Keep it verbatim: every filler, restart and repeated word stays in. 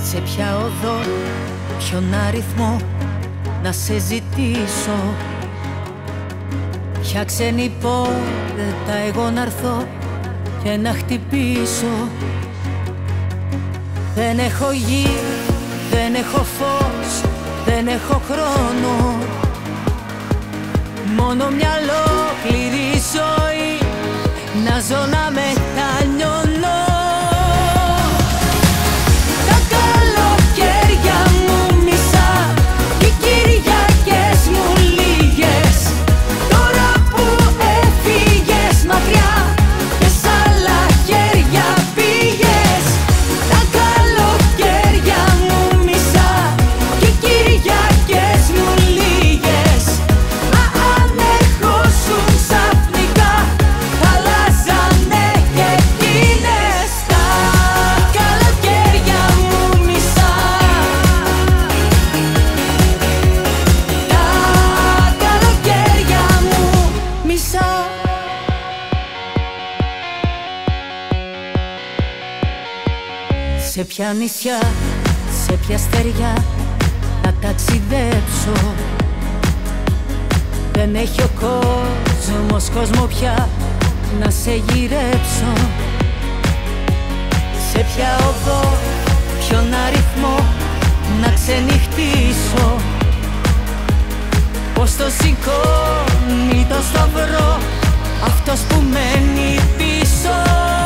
Σε ποια οδό, ποιον αριθμό να σε ζητήσω, ποια ξένη πόρτα εγώ να έρθω και να χτυπήσω. Δεν έχω γη, δεν έχω φως, δεν έχω χρόνο, μόνο μια ολόκληρη ζωή να ζω να μετανιώνω. Τα καλοκαίρια μου μισά και οι Κυριακές μου λίγες, τώρα που έφυγες μακριά και σ' άλλα χέρια πήγες. Τα καλοκαίρια μου μισά και οι Κυριακές μου λίγες, μα αν ερχόσουν ξαφνικά θα αλλάζανε και εκείνες. Τα καλοκαίρια μου μισά, τα καλοκαίρια μου μισά. Σε ποια νησιά, σε ποια στεριά να ταξιδέψω, δεν έχει ο κόσμος κόσμο πια να σε γυρέψω. Σε ποια οδό, ποιον αριθμό να ξενυχτήσω, πως το σηκώνει το σταυρό αυτός που μένει πίσω.